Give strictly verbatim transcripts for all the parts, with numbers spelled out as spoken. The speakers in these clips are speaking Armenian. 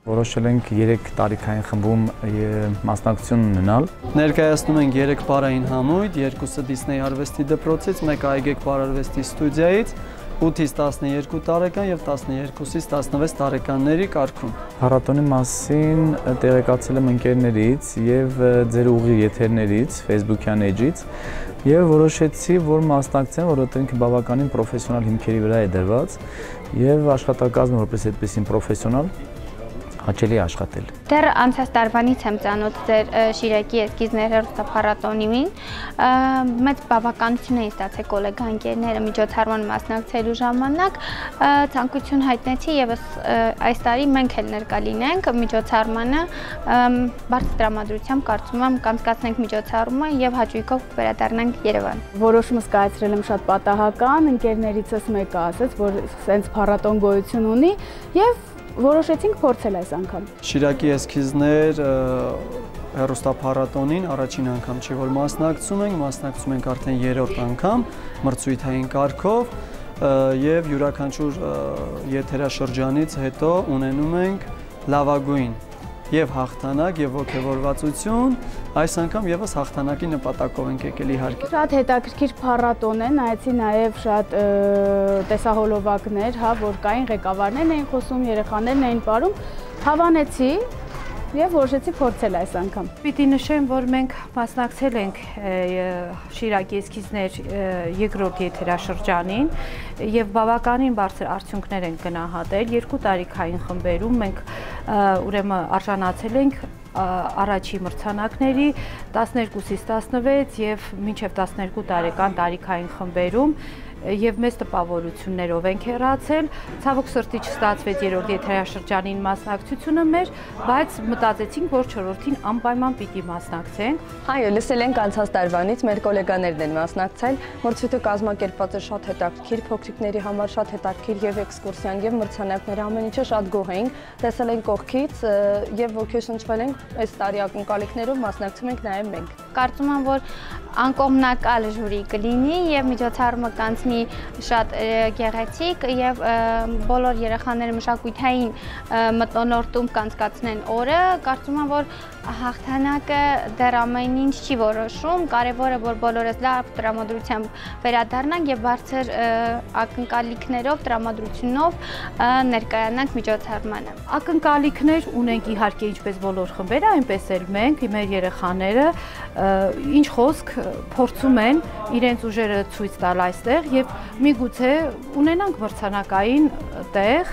Որոշել ենք երեք տարիքային խմբում մասնակցություն ունենալ։ Ներկայացնում ենք երեք պարային համույթ, երկուսը Դիսնեյ արվեստի դպրոցից, մեկը Այգեկ պարարվեստի ստուդիայից, ութից տասներկու տարեկան եւ տասներկուսից տասնվեց տարեկանների կարգում։ Փառատոնի մասին տեղեկացել եմ ընկերներից եւ ձեր ուղիղ եթերներից, Facebook-յան էջից եւ որոշեցի, որ մասնակցեմ, որովհետեւ ինքը բավականին պրոֆեսիոնալ հիմքերի վրա է դրված եւ աշխատակազմը որպես այդպեսին պրոֆեսիոնալ հաճելի աշխատել։ Դեռ անցած տարվանից եմ ծանոթ ձեր Շիրակի էսքիզներ հեռուստափառատոնին, մեծ բավականություն էին ստացել գոլեգա ընկերները միջոցառման մասնակցելու ժամանակ, ցանկություն հայտնեցի եւս այս տարի մենք էլ ներկա լինենք միջոցառմանը, բարձր տրամադրությամբ կարծում եմ կանցկացնենք միջոցառումը եւ հաճույքով վերադառնանք Երևան։ Որոշումս կայացրել եմ շատ պատահական, ընկերներիցս մեկը ասաց, որ սենց փառատոն գոյություն ունի եւ որոշեցինք փորձել այս անգամ։ Շիրակի էսքիզներ հեռուստափառատոնին առաջին անգամ չի որ մասնակցում ենք, մասնակցում ենք արդեն երրորդ անգամ մրցույթային կարգով եւ յուրաքանչյուր եթերաշրջանից հետո ունենում ենք լավագույն եւ հաղթանակ եւ ողջավորվածություն, այս անգամ եւս հաղթանակի նպատակով ենք եկել իհարկե։ Շատ հետաքրքիր փառատոն է, նայեցի նաեւ շատ տեսահոլովակներ, հա, որ կային ղեկավարներն էին խոսում, երեխաներն էին ապարում, հավանեցի եւ որոշեցի փորձել այս անգամ։ Պիտի նշեմ, որ մենք մասնակցել ենք Շիրակի էսքիզներ երկրորդ եթերաշրջանին եւ բավականին բարձր արդյունքներ ենք գնահատել երկու տարիքային խմբերում մենք ուրեմն արժանացել ենք առաջի մրցանակների տասներկուսից տասնվեց եւ մինչեւ տասներկու տարեկան տարիքային խմբերում եւ մեծ տպավորություններով ենք հեռացել, ցավոք սրտի չստացվեց երրորդ եթերաշրջանին մասնակցությունը մեր, բայց մտածեցինք, որ չորրորդին անպայման պիտի մասնակցենք։ Այո, լսել ենք անցած տարվանից մեր գոլեգաներն են մասնակցել, մրցույթը կազմակերպված է շատ հետաքրքիր, փոքրիկների համար շատ հետաքրքիր եւ էքսկուրսիան եւ մրցանակներ ամեն ինչը շատ գոհ էինք, տեսել ենք կողքից եւ ոգեշնչվել ենք այս տարի ակնկալիքներով մասնակցում ենք նաեւ մենք։ Կարծում եմ, որ անկողմնակալ ժյուրի կլինի եւ միջոցառումը կանցնի շատ գեղեցիկ եւ բոլոր երեխաները մշակութային մթնոլորտում կանցկացնեն օրը, կարծում եմ, որ հաղթանակը դեռ ամեն ինչ չի որոշում, կարևորը որ բոլորս լավ տրամադրությամբ վերադառնանք եւ բարձր ակնկալիքներով, տրամադրությունով ներկայանանք միջոցառմանը։ Ակնկալիքներ ունենք իհարկե ինչպես բոլոր խմբերը, այնպես էլ մենք, մեր երեխաները ինչ խոսք փորձում են իրենց ուժերը ցույց տալ այստեղ եւ միգուցե ունենանք մրցանակային տեղ,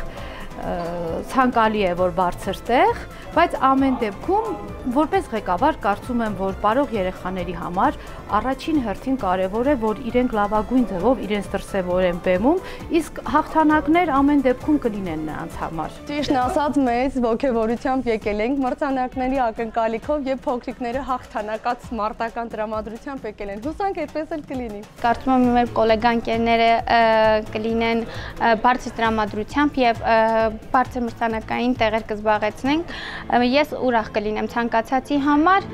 ցանկալի է որ բարձր տեղ, բայց ամեն դեպքում որպես ղեկավար կարծում եմ, որ պարող երեխաների համար առաջին հերթին կարևոր է, որ իրենք լավագույն ձևով իրենց դրսևորեն բեմում, իսկ հաղթանակներ ամեն դեպքում կլինեն նրանց համար։ Ճիշտն ասած, մեծ ողջավորությամբ եկել ենք մրցանակների ակնկալիքով եւ փոքրիկները հաղթանակած մարտական տրամադրությամբ եկել են։ Հուսանք այդպես էլ կլինի։ Կարծում եմ մեր գոլեգա ընկերները կլինեն բարձր տրամադրությամբ եւ բարձր մրցանակային տեղեր կզբաղեցնենք։ Ես ուրախ կլինեմ ցանկացածի համար։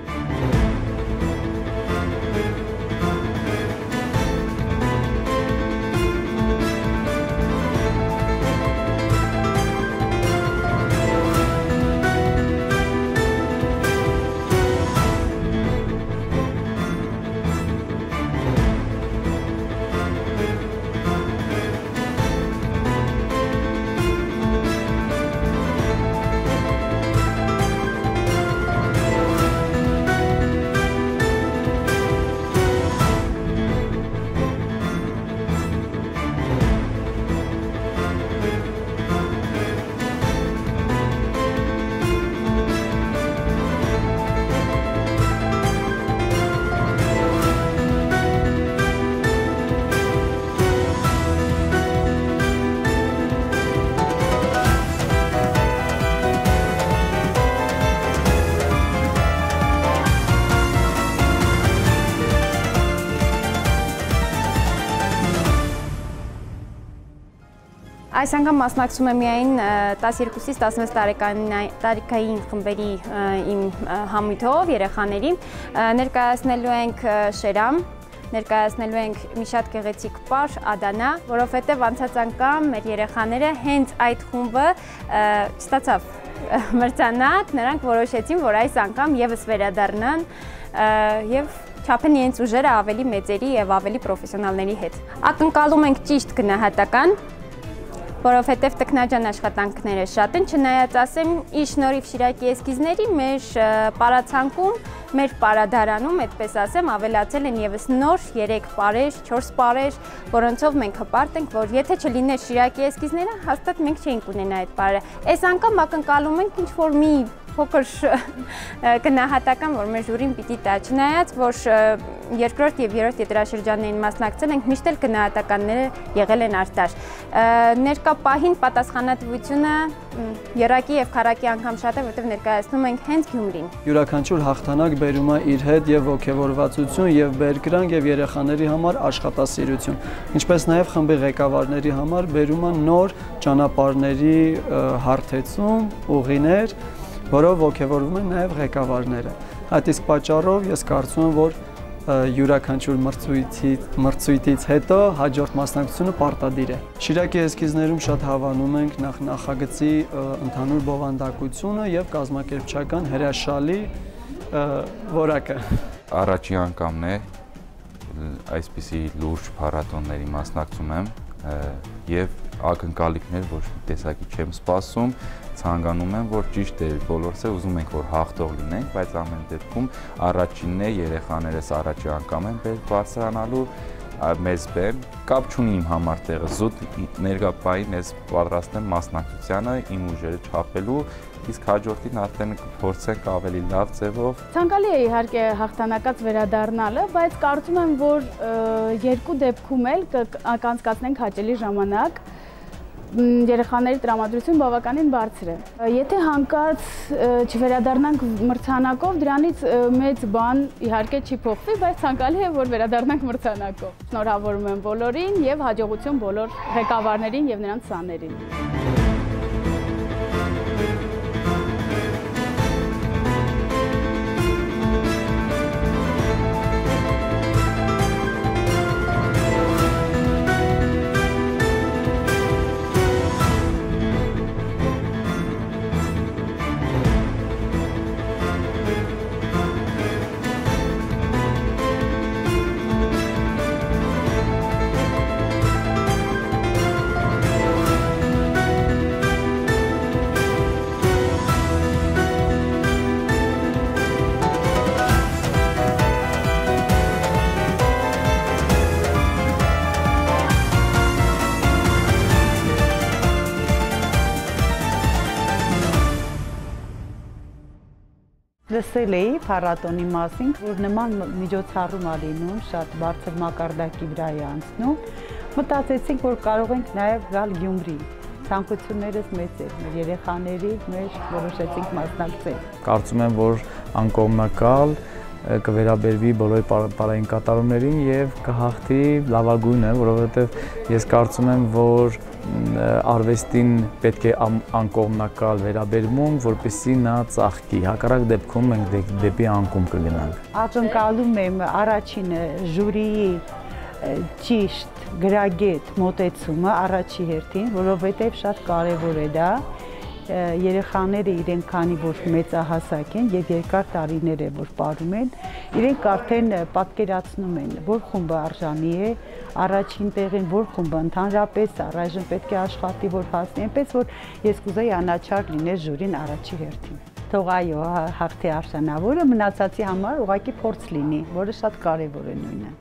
Այս անգամ մասնակցում եմ միայն տասներկուսից տասնվեց տարեկային խմբերի իմ համույթով երեխաների, ներկայացնելու ենք Շերամ, ներկայացնելու ենք մի շատ գեղեցիկ պար Ադանա, որովհետև անցած անգամ մեր երեխաները հենց այդ խումբը չստացավ մրցանակ, նրանք որոշեցին, որ այս անգամ եւս վերադառնան եւ չափեն իրենց ուժերը ավելի մեծերի եւ ավելի պրոֆեսիոնալների հետ։ Ակնկալում ենք ճիշտ գնահատական, որովհետև տքնաջան աշխատանքները շատ են, չնայած ասեմ, իր շնորհիվ Շիրակի էսքիզների մեր պարացանկում, մեր պարադարանում, այդպես ասեմ, ավելացել են եւս նոր երեք պարեր, չորս պարեր, որոնցով մենք հպարտ ենք, որ եթե չլիներ Շիրակի էսքիզները, հաստատ մենք չէինք ունենա այդ պարերը։ Այս անգամ ակնկալում ենք ինչ-որ մի փոքր գնահատական, որ մեր ժյուրին պիտի տա, չնայած, որ երկրորդ եւ երրորդ եթերաշրջաններին մասնակցել ենք, միշտ էլ գնահատականները եղել են արտար։ Ներկա պահին պատասխանատվությունը երակի եւ քառակի անգամ շատ է, որովհետեւ ներկայացնում ենք հենց Գյումրին։ Յուրաքանչյուր հաղթանակ բերում է իր հետ եւ ոգևորվածություն եւ բերկրանք եւ երեխաների համար աշխատասիրություն, ինչպես նաեւ խմբի ղեկավարների համար բերում է նոր ճանապարհների հարթեցում, ուղիներ, որով ոգևորվում են նաև ղեկավարները։ Այդ իսկ պատճառով ես կարծում եմ, որ յուրաքանչյուր մրցույթից հետո հաջորդ մասնակցությունը պարտադիր է։ Շիրակի էսքիզներում շատ հավանում ենք նախ նախագծի ընդհանուր բովանդակությունը եւ կազմակերպչական հրաշալի որակը։ Առաջին անգամն է այսպիսի լուրջ փառատոնների մասնակցում եմ եւ ակնկալիքներ ոչ մի տեսակի չեմ սպասում, ցանկանում եմ, որ ճիշտ է, բոլորս է ուզում ենք, որ հաղթող լինենք, բայց ամեն դեպքում առաջինն է, երեխաներս առաջի անգամ են բարձրանալու մեզ բեմ, կապ չունի իմ համար տեղը, զուտ ներկայային ես պատրաստ եմ մասնակցությանը, իմ ուժերը չափելու, իսկ հաջորդին արդեն կփորձենք ավելի լավ ձևով։ Ցանկալի է իհարկե հաղթանակած վերադառնալը, բայց կարծում եմ, որ երկու դեպքում էլ կանցկացնենք հաճելի ժամանակ, երեխաների տրամադրություն բավականին բարձր է։ Եթե հանկարծ չվերադառնանք մրցանակով, դրանից մեծ բան իհարկե չի փոխվի, բայց ցանկալի է, որ վերադառնանք մրցանակով։ Շնորհավորում եմ բոլորին եւ հաջողություն բոլոր ղեկավարներին եւ նրանց սաներին։ Լսել էի փառատոնի մասին, որ նման միջոցառում ա լինում, շատ բարձր մակարդակի վրա է անցնում, մտածեցինք, որ կարող ենք նաև գալ Գյումրի։ Ցանկություններս մեծ էր, մեր երեխաների մեջ որոշեցինք մասնակցել։ Կարծում եմ, որ անկողմնակալ կվերաբերվի բոլոր պարային կատարումներին եւ կհաղթի լավագույնը, որովհետեւ ես կարծում եմ, որ արվեստին պետք է անկողմնակալ վերաբերվում, որպեսզի նա ծաղկի։ Հակառակ դեպքում մենք դեպի անկում կգնանք։ Ակնկալում եմ առաջինը ժյուրիի ճիշտ գրագետ մոտեցումը առաջի հերթին, որովհետև շատ կարևոր է դա։ Երեխաները իրենք քանի որ մեծահասակ են եւ երկար տարիներ է որ ապրում են, իրենք արդեն պատկերացնում են, որ խումբը արժանի է առաջին տեղին, որ խումբը ընդհանրապես առայժմ պետք է աշխատի, որ հասնի, այնպես որ ես կուզեի անաչառ լիներ ժյուրին առաջի հերթին։ Թող այո, հաղթի արժանավորը, մնացածի համար ուղղակի փորձ լինի, որը շատ կարևոր է նույնը։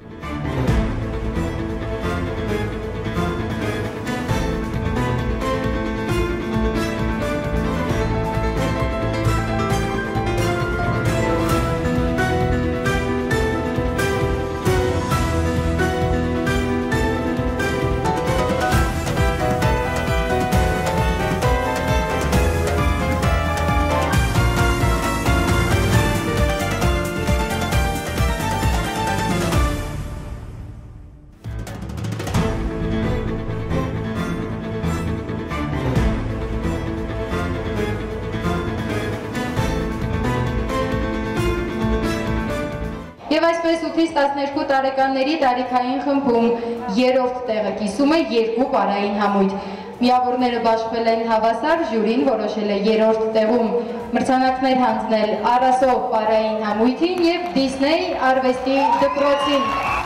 Եվ այսպես ութից տասներկու տարեկանների տարիքային խմբում երրորդ տեղը կիսում է երկու պարային համույթ։ Միավորները բաշխվել են հավասար, ժյուրին որոշել է երրորդ տեղում մրցանակներ հանձնել Արասով պարային համույթին և Դիսնեյ արվեստի դպրոցին։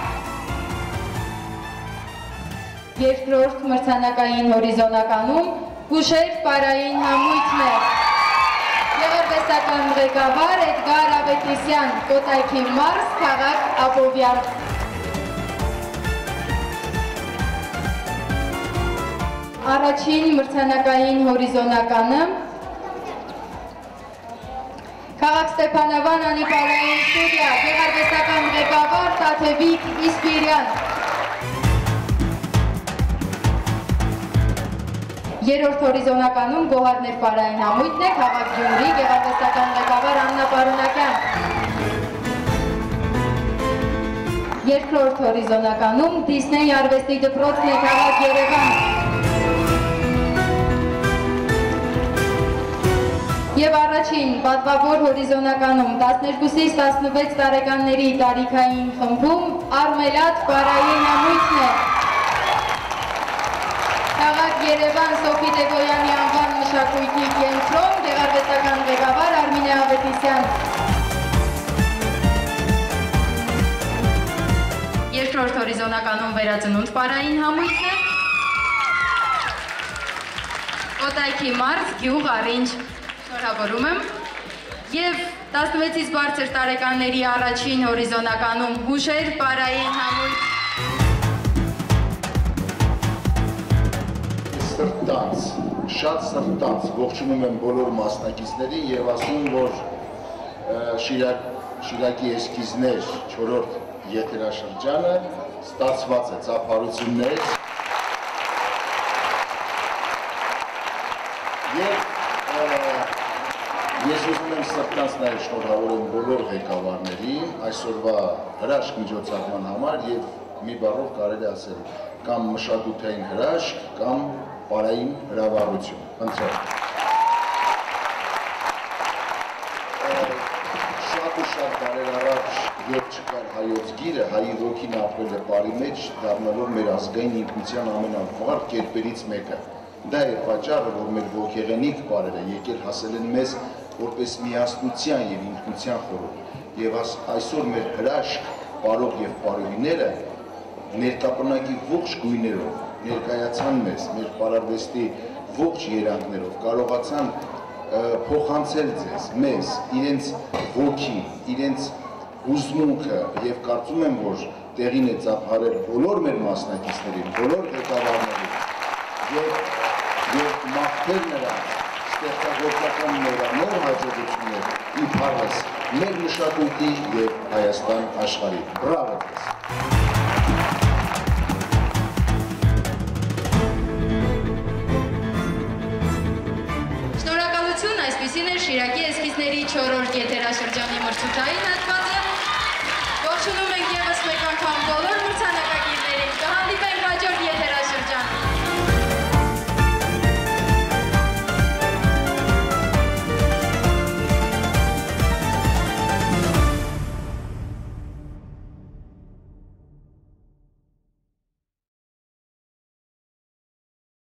Երկրորդ մրցանակային հորիզոնականում Հուշեր պարային համույթն է։ Գեղարվեստական ղեկավար Էդգար Ավետիսյան, Կոտայքի մարզ, քաղաք Աբովյան։ Առաջին մրցանակային հորիզոնականը Քաղաք Ստեփանավան անիպարային ստուդիա, գեղարվեստական ղեկավար Տաթևիկ Իսպիրյան։ Երրորդ հորիզոնականում Գոհարներ պարային համույթն է, քաղաք Գյումրի, գեղարվեստական ղեկավար Աննա Պարունակյան։ Երկրորդ հորիզոնականում Դիսնեյ արվեստի դպրոցն է, քաղաք Երևան։ Եվ առաջին պատվավոր հորիզոնականում տասներկուսից տասնվեց տարեկանների տարիքային խմբում Արմելատ պարային համույթն է։ Քաղաք Երևան Սոֆի Տեգոյանի անվան մշակույթի կենտրոն, գեղարվեստական ղեկավար Արմինե Ավետիսյան։ Երկրորդ հորիզոնականում վերածնունդ պարային համույթն է։ Կոտայքի մարզ, գյուղ, առինջ։ Շնորհավորում եմ։ Եվ տասնվեցից բարձր տարեկանների առաջին հորիզոնականում Հուշեր պարային համույթ։ Սրտանց, շատ սրտանց ողջունում եմ բոլոր մասնակիցներին և ասում, որ Շիրակի էսքիզներ չորրորդ եթերաշրջանը ստացված է ծափարություններից և ես ուզում եմ սրտանց նաև շնորհավորեմ բոլոր ղեկավարներին այսօրվա հրաշք միջոցառման համար և մի բառով կարելի ասել կամ մշակութային հրաշք, կամ պարային հրավառություն։ Խնդրեմ։ Շատ ու շատ տարեր առաջ, երբ չկար հայոց գիրը, հայի ոգին ապրել է պարի մեջ, դառնալով մեր ազգային ինքնության ամենավառ կերպերից մեկը։ Դա է պատճառը, որ մեր ոգեղենիկ պարերը եկել հասել են մեզ որպես միասնության և ինքնության խորհուրդ։ Եվ այսօր մեր հրաշք, պարող և պարուհիները ներկապնակի ողջ գույներով ներկայացան մեզ, մեր պարարվեստի ողջ երանգներով, կարողացան փոխանցել ձեզ, մեզ, իրենց ոգին, իրենց հուզմունքը և կարծում եմ, որ տեղին է ծափարել բոլոր մեր մասնակիցներին, բոլոր ղեկավարներին և մաղթել նրանց ստեղծագործական նորանոր հաջողություններ իբարս մեր մշակույթի և Հայաստան աշխարհի։ Բրավո ձեզ։ Շնորհակալություն, այսպիսին է Շիրակի էսքիզների չորրորդ եթերաշրջանի մրցութային հատվածը։ Ողջունում ենք ևս մեկ անգամ բոլոր